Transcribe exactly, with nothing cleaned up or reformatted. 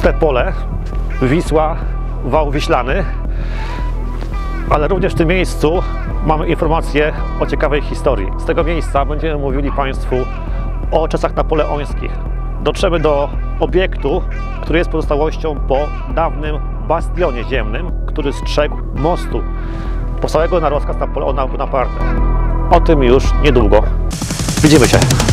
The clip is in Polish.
piękne pole, Wisła, wał Wiślany, ale również w tym miejscu mamy informacje o ciekawej historii. Z tego miejsca będziemy mówili Państwu o czasach napoleońskich. Dotrzemy do obiektu, który jest pozostałością po dawnym bastionie ziemnym, który strzegł mostu powstałego na rozkaz Napoleona Bonaparte. O tym już niedługo. Widzimy się.